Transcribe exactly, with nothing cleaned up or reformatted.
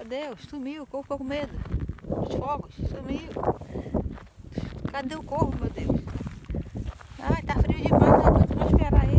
Deus, sumiu, o corvo ficou com medo. Os fogos, sumiu. Cadê o corvo, meu Deus? Ai, tá frio demais, não aguento mais esperar ele.